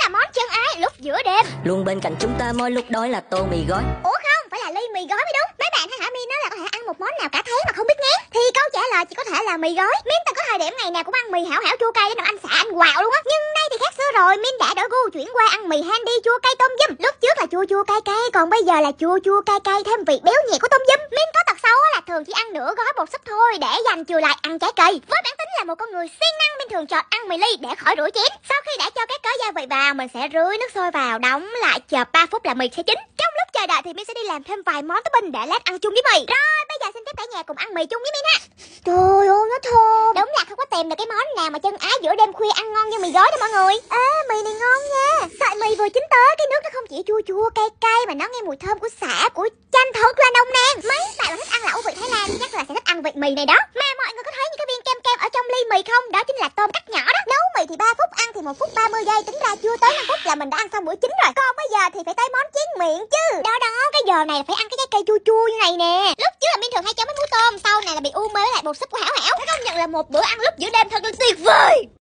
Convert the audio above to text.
là món chân ái lúc giữa đêm. Luôn bên cạnh chúng ta mỗi lúc đói là tô mì gói. Ủa không, phải là ly mì gói mới đúng. Mấy bạn hay hỏi Min nói là có thể ăn một món nào cả tháng mà không biết ngán, thì câu trả lời chỉ có thể là mì gói. Min từng có thời điểm ngày nào cũng ăn mì hảo hảo chua cay đến nỗi anh xạ anh quạo luôn á. Nhưng nay thì khác xưa rồi, Min đã đổi gu chuyển qua ăn mì handy chua cay tôm dum. Lúc trước là chua chua cay cay, còn bây giờ là chua chua cay cay thêm vị béo nhẹ của tôm dum. Min có tật xấu là thường chỉ ăn nửa gói bột súp thôi để dành chừa lại ăn trái cây. Với bản tính là một con người siêng năng, Min thường chọn ăn mì ly để khỏi rửa chén. Sau khi đã cho các cớ gia vị vào, mình sẽ rưới nước sôi vào, đóng lại chờ 3 phút là mì sẽ chín. Trong lúc chờ đợi thì Min sẽ đi làm thêm vài món topping để lát ăn chung với mì. Rồi bây giờ xin phép cả nhà cùng ăn mì chung với Min ha. Trời ơi nó thơm. Đúng là không có tìm được cái món nào mà chân ái giữa đêm khuya ăn ngon như mì gói đâu mọi người. Ê mì này ngon nha. Sợi mì vừa chín tới, cái nước nó không chỉ chua chua cay cay mà nó nghe mùi thơm của sả, của chanh thật là nồng nàn. Mấy bạn mà thích ăn lẩu vị Thái Lan chắc là sẽ thích ăn vị mì này đó. Mà mọi người có thấy những cái viên kem kem ở trong ly mì không? Đó chính là tôm cắt nhỏ đó. Nấu mì thì 3 phút, ăn thì 1 phút 30 giây, tính ra chưa tới 5 phút là mình đã ăn xong bữa chính rồi. Còn bây giờ thì phải tới món chén miệng chứ. Đó đó, cái giờ này là phải ăn cái trái cây chua chua như này nè. Lúc trước là Min thường hay chấm với muối tôm, sau này là bị u mê với lại bột súp của Hảo Hảo. Phải công nhận là một bữa ăn lúc giữa đêm thật là tuyệt vời.